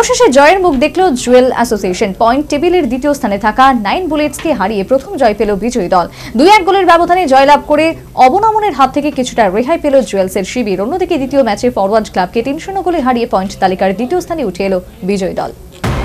অবশেষে জয়ের মুখ দেখল জুয়েল অ্যাসোসিয়েশন। পয়েন্ট টেবিলের দ্বিতীয় স্থানে থাকা 9 বুলেটসকে হারিয়ে প্রথম জয় পেল বিজয়ী দল। 2-1 গোলের ব্যবধানে জয়লাভ করে অবনমনের হাত থেকে কিছুটা রেহাই পেল জুয়েলসের শিবির। অন্যদিকে দ্বিতীয় ম্যাচে ফরওয়ার্ড ক্লাবকে 3-0 গোলে হারিয়ে পয়েন্ট তালিকার দ্বিতীয় স্থানে উঠে এলো বিজয়ী দল।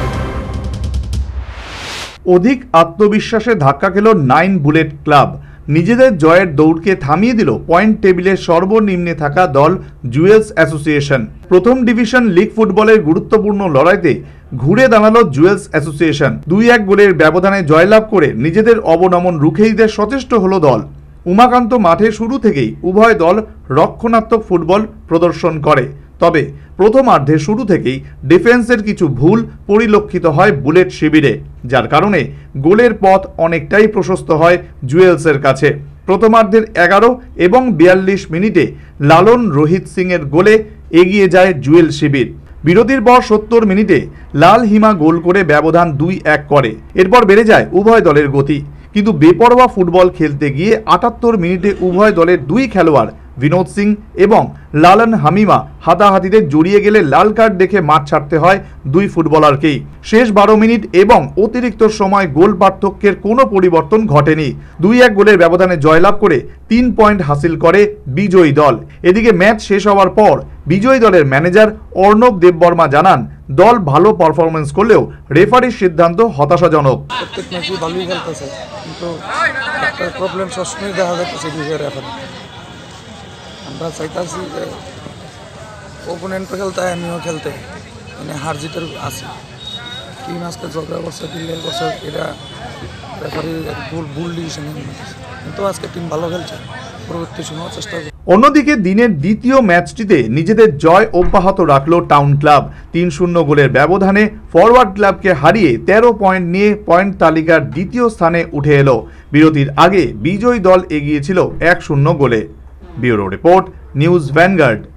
অধিক আত্মবিশ্বাসে ধাক্কা খেল 9 বুলেট ক্লাব। নিজেদের জয়ের দৌড়কে থামিয়ে দিল পয়েন্ট টেবিলের সর্বনিম্নে থাকা দল জুয়েলস অ্যাসোসিয়েশন। প্রথম ডিভিশন লিগ ফুটবলের গুরুত্বপূর্ণ লড়াইতে ঘুরে দাঁড়ালো জুয়েলস অ্যাসোসিয়েশন। 2-1 গোলের ব্যবধানে জয়লাভ করে নিজেদের অবনমন রুখে দিতে সচেষ্ট হল দল। উমাকান্ত মাঠে শুরু থেকেই উভয় দল রক্ষণাত্মক ফুটবল প্রদর্শন করে, তবে প্রথমার্ধে শুরু থেকেই ডিফেন্সের কিছু ভুল পরিলক্ষিত হয় বুলেট শিবিরে, যার কারণে গোলের পথ অনেকটাই প্রশস্ত হয় জুয়েলসের কাছে। প্রথমার্ধের 11 এবং 42 মিনিটে লালন রোহিত সিংয়ের গোলে এগিয়ে যায় জুয়েল শিবির। বিরতির পর 70 মিনিটে লাল হিমা গোল করে ব্যবধান 2-1 করে। এরপর বেড়ে যায় উভয় দলের গতি, কিন্তু বেপরোয়া ফুটবল খেলতে গিয়ে 78 মিনিটে উভয় দলের দুই খেলোয়াড় বিনোদ সিং এবং লালন হামিমা হাতাহাতিতে জড়িয়ে গেলে লাল কার্ড দেখে মাঠ ছাড়তে হয় দুই ফুটবলারকেই। শেষ 12 মিনিট এবং অতিরিক্ত সময় গোল পার্থক্যের কোনো পরিবর্তন ঘটেনি। 2-1 গোলের ব্যবধানে জয়লাভ করে 3 পয়েন্ট হাসিল করে বিজয়ী দল। এদিকে ম্যাচ শেষ হওয়ার পর বিজয়ী দলের ম্যানেজার অর্ণব দেববর্মা জানান, দল ভালো পারফরমেন্স করলেও রেফারির সিদ্ধান্ত হতাশাজনক। প্রত্যেক ম্যাচে ভালোই খেলতেছে, কিন্তু একটা প্রবলেম সবসময় দেখা যাচ্ছে রেফারি। আমরা চাইতেছি যে ওপোনেন্টও খেলতে হয়, আমিও খেলতে, মানে হার জিতের আছে। টিম আজকে ঝগড়া করছে, ক্লিয়ার করছে, এটা রেফারি ভুল ডিসিশন, কিন্তু আজকে টিম ভালো খেলছে, পরবর্তী সময় চেষ্টা করবে। অন্যদিকে দিনের দ্বিতীয় ম্যাচটিতে নিজেদের জয় অব্যাহত রাখল টাউন ক্লাব। 3-0 গোলের ব্যবধানে ফরওয়ার্ড ক্লাবকে হারিয়ে 13 পয়েন্ট নিয়ে পয়েন্ট তালিকার দ্বিতীয় স্থানে উঠে এলো। বিরতির আগে বিজয়ী দল এগিয়েছিল 1-0 গোলে। Bureau report, news vanguard.